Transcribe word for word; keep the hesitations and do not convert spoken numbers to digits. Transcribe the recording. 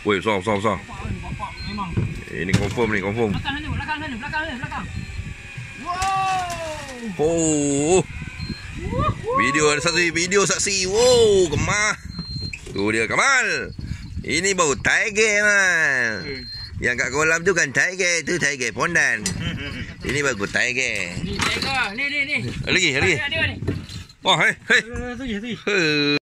Woi, besar, besar, besar. Ini confirm ni, confirm. Belakang ni, belakang ni, belakang ni, belakang. Wow. Oh. Video ada saksi, video saksi. Wow, Kemal. Tu dia Kemal. Ini baru tiger man. Yang kat kolam tu kan tiger, tu tiger pondan. Ini baru tiger. Ni tiger, ni ni ni. Lagi, lagi. Ada ni. Wah, hei, hei. Tu je, tu je. Hei.